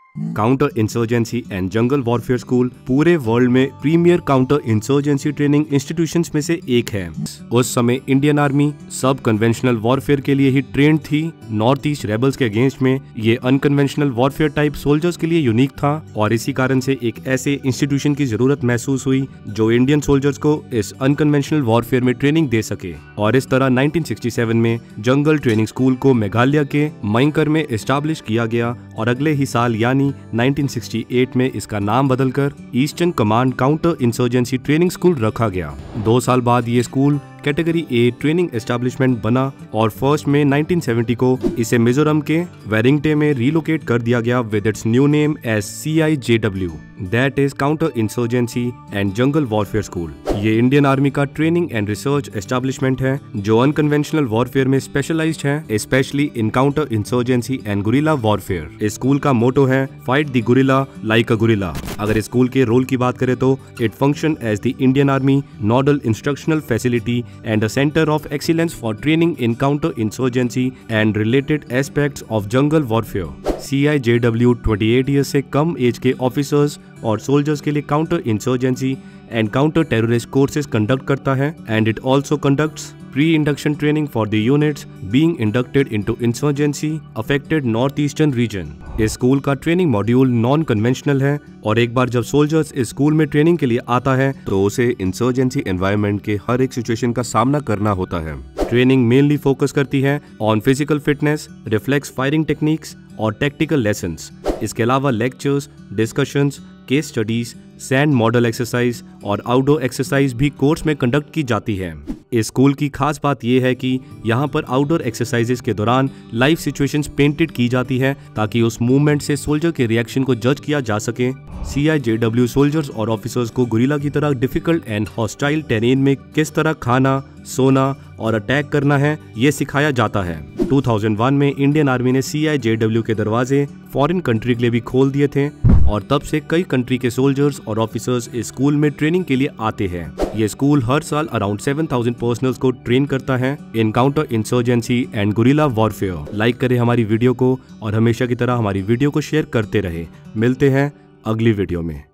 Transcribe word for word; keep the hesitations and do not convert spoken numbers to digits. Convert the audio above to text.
Counter insurgency and jungle warfare school पूरे world में premier counter insurgency training institutions में से एक है। उस समय इंडियन आर्मी सब कन्वेंशनल वॉरफेयर के लिए ही ट्रेंड थी। नॉर्थ ईस्ट रेबल्स के अगेंस्ट में ये अनकन्वेंशनल वॉरफेयर टाइप सोल्जर्स के लिए यूनिक था और इसी कारण से एक ऐसे इंस्टीट्यूशन की जरूरत महसूस हुई जो इंडियन सोल्जर्स को इस अनकन्वेंशनल वॉरफेयर में ट्रेनिंग दे सके। और इस तरह नाइनटीन सिक्सटी सेवन में जंगल ट्रेनिंग स्कूल को मेघालय के मयंकर में एस्टैब्लिश किया गया और अगले ही साल यानी नाइनटीन सिक्सटी एट में इसका नाम बदलकर eastern command counter insurgency training school रखा गया। दो साल बाद ये school category A training establishment बना और फर्स्ट में नाइनटीन सेवेंटी को इसे मिजोरम के वेरिंगटे में रिलोकेट कर दिया गया with its new name as C I J W, that is counter insurgency and jungle warfare school. ये इंडियन आर्मी का ट्रेनिंग एंड रिसर्च एस्टैब्लिशमेंट है जो अनकन्वेंशनल वॉरफेयर में स्पेशलाइज्ड है, specially in counter insurgency and guerrilla warfare. इस school का motto है fight the guerrilla like a guerrilla. अगर इस स्कूल के रोल की बात करें तो it function as the Indian army nodal instructional facility and a center of excellence for training in counter-insurgency and related aspects of jungle warfare. C I J W अट्ठाईस years से कम age के officers और soldiers के लिए counter insurgency and counter terrorist courses conduct करता है and it also conducts pre-induction training for the units being inducted into insurgency affected northeastern region. इस स्कूल का ट्रेनिंग मॉड्यूल नॉन कन्वेंशनल है और एक बार जब सोल्जर्स इस स्कूल में ट्रेनिंग के लिए आता है तो उसे इंसर्जेंसी एनवायरनमेंट के हर एक सिचुएशन का सामना करना होता है। ट्रेनिंग मेनली फोकस करती है on physical fitness, reflex firing techniques और टेक्टिकल लेसन्स। इसके अलावा lectures, discussions, case studies, sand model exercise और आउटडोर एक्सरसाइज भी कोर्स में कंडक्ट की जाती है। इस स्कूल की खास बात यह है कि यहाँ पर आउटडोर एक्सरसाइजेस के दौरान लाइव सिचुएशंस पेंटेड की जाती है ताकि उस मूवमेंट से सोल्जर के रिएक्शन को जज किया जा सके। C I J W soldiers और ऑफिसर्स को गुरिल्ला की तरह डिफिकल्ट एंड हॉस्टाइल टेरेन में किस तरह खाना, सोना और अटैक करना है ये सिखाया जाता है। दो हज़ार एक में इंडियन आर्मी ने सी आई जे डब्ल्यू के दरवाजे फॉरेन कंट्री के लिए भी खोल दिए थे और तब से कई कंट्री के सोल्जर्स और ऑफिसर्स इस स्कूल में ट्रेनिंग के लिए आते हैं। ये स्कूल हर साल अराउंड सात हज़ार पर्सनल्स को ट्रेन करता है in counter insurgency and guerrilla warfare. Like करें हमारी वीडियो को और हमेशा की तरह हमारी वीडियो को शेयर करते रहे। मिलते हैं अगली वीडियो में।